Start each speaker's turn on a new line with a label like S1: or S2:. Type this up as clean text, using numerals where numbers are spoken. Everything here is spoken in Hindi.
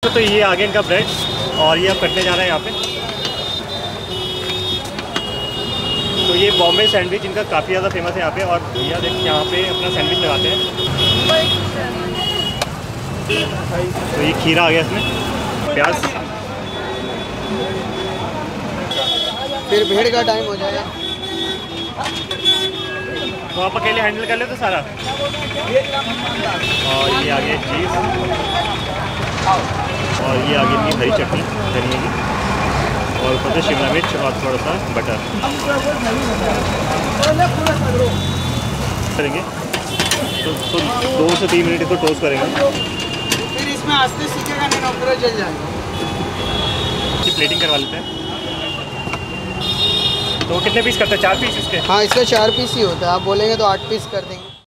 S1: तो ये आ गया इनका ब्रेड और ये अब कटने जा रहा है यहाँ पे। तो ये बॉम्बे सैंडविच इनका काफ़ी ज़्यादा फेमस है यहाँ पे। और भैया देखिए यहाँ पे अपना सैंडविच लगाते हैं। तो ये खीरा आ गया इसमें, प्याज।
S2: फिर भीड़ का टाइम हो जाएगा
S1: तो आप अकेले हैंडल कर लेते सारा। और ये आ गया चीज़ और ये आ गई इनकी हरी चटनी धनिया की और ऊपर से शिमला मिर्च और थोड़ा सा बटर करेंगे। तो 2 से 3 मिनट इसको टोस्ट करेंगे।
S2: फिर इसमें आस्ते सीखेगा नहीं नौकरी जल जाएगा।
S1: प्लेटिंग करवा लेते हैं। तो कितने पीस करते हैं? 4 पीस इसके?
S2: हाँ, इसका 4 पीस ही होता है। आप बोलेंगे तो 8 पीस कर देंगे।